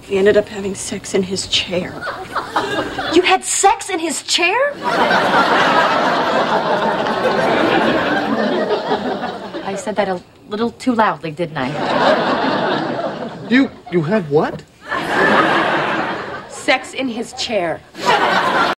We ended up having sex in his chair. You had sex in his chair? I said that a little too loudly, didn't I? You had what? Sex in his chair.